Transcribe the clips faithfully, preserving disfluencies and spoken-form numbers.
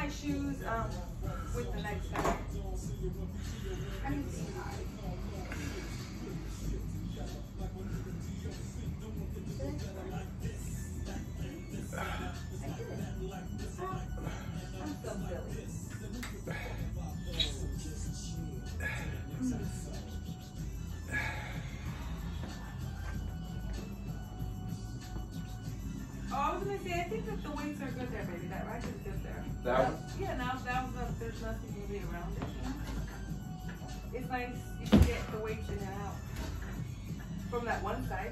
shoes um, with the next guy. I need to see high. I'm so silly. Oh, I was gonna say, I think that the weights are good there, baby. That rack is good there. That one? Yeah, now that was a, there's nothing really around it. You know? It's nice you can get the weights in and out from that one side.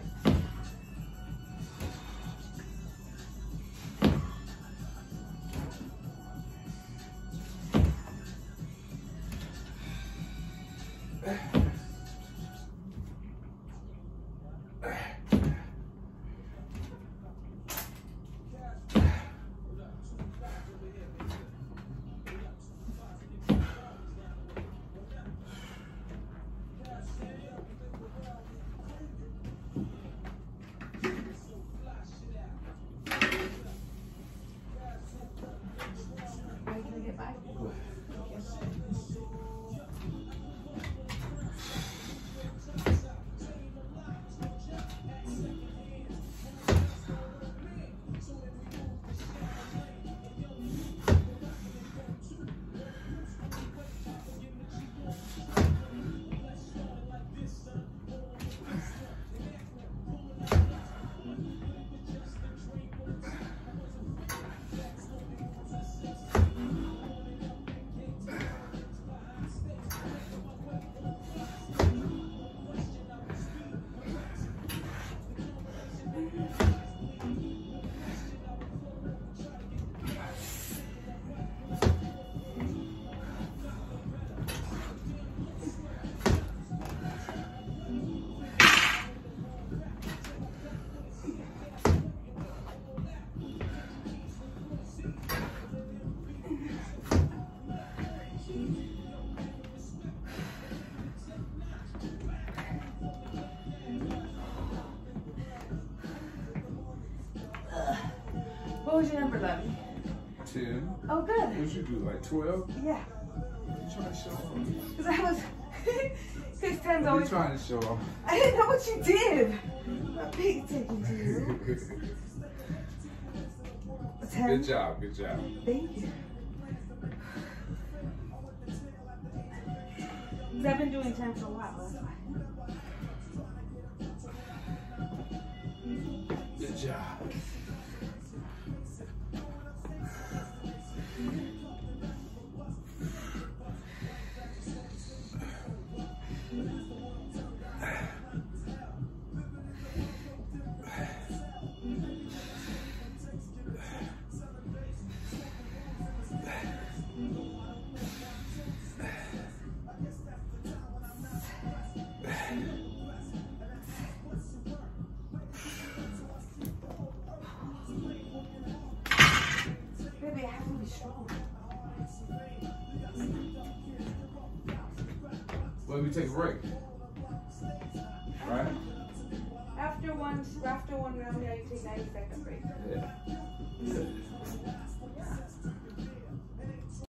What was your number, Lovey? ten. Oh, good. What you do, like twelve? Yeah. What you trying to show off? Because I was... Because ten's What always... you trying to show off? I didn't know what you did. I'm paying attention to you. ten. Good job, good job. Thank you. Because I've been doing ten for a while, that's why. Good job. Baby, I have to be strong. Well, we take a break. Right? After one, after one round, yeah, you take ninety second break. Yeah.